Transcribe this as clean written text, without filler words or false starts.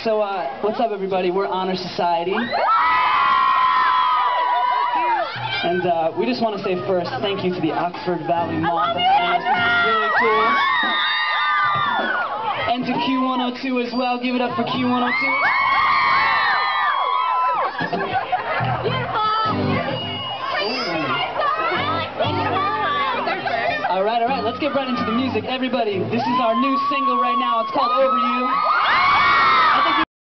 So, what's up, everybody? We're Honor Society. And we just want to say first, thank you to the Oxford Valley Mall for having us. This is really cool. And to Q102 as well. Give it up for Q102. All right, let's get right into the music. Everybody, this is our new single right now. It's called Over You.